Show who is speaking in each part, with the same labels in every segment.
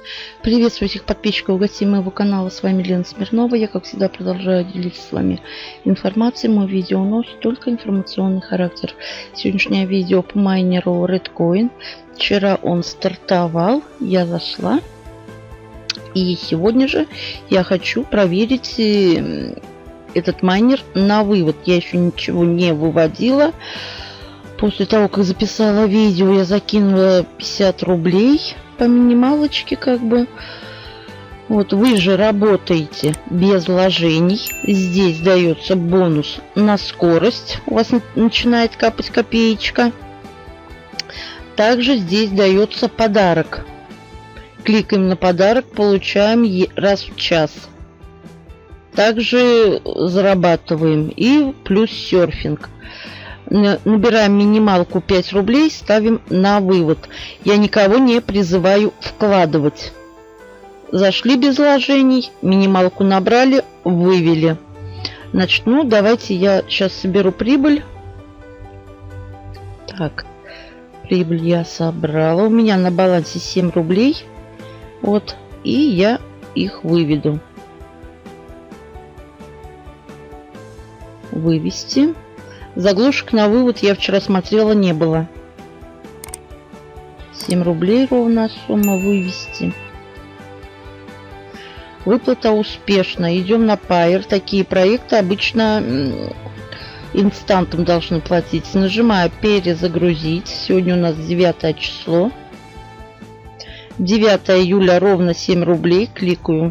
Speaker 1: Приветствую всех подписчиков и гостей моего канала. С вами Лена Смирнова. Я, как всегда, продолжаю делиться с вами информацией. Мой видео носит только информационный характер. Сегодняшнее видео по майнеру Redcoin. Вчера он стартовал, я зашла. И сегодня же я хочу проверить этот майнер на вывод. Я еще ничего не выводила. После того, как записала видео, я закинула 50 рублей по минималочке, как бы. Вот вы же работаете без вложений. Здесь дается бонус на скорость. У вас начинает капать копеечка. Также здесь дается подарок. Кликаем на подарок, получаем раз в час. Также зарабатываем. И плюс серфинг. Набираем минималку 5 рублей, ставим на вывод. Я никого не призываю вкладывать. Зашли без вложений, минималку набрали, вывели. Значит, ну давайте я сейчас соберу прибыль. Так, прибыль я собрала. У меня на балансе 7 рублей. Вот, и я их выведу. Вывести. Заглушек на вывод я вчера смотрела, не было. 7 рублей ровно сумма вывести. Выплата успешна. Идем на Payeer. Такие проекты обычно инстантом должны платить. Нажимаю перезагрузить. Сегодня у нас 9 число. 9 июля ровно 7 рублей. Кликаю.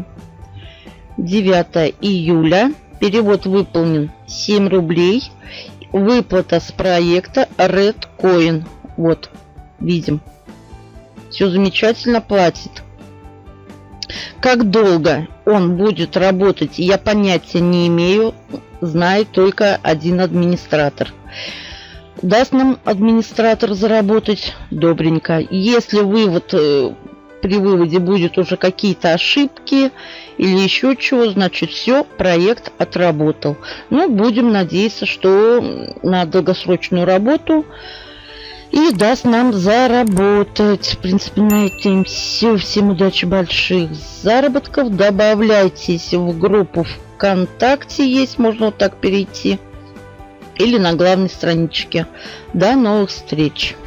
Speaker 1: 9 июля. Перевод выполнен. 7 рублей. Выплата с проекта Redcoin. Вот, видим. Все замечательно, платит. Как долго он будет работать, я понятия не имею. Знает только один администратор. Даст нам администратор заработать добренько. Если вывод при выводе будет уже какие-то ошибки или еще чего, значит все, проект отработал. Ну, будем надеяться, что на долгосрочную работу и даст нам заработать. В принципе, на этом все. Всем удачи, больших заработков. Добавляйтесь в группу ВКонтакте, есть, можно вот так перейти. Или на главной страничке. До новых встреч!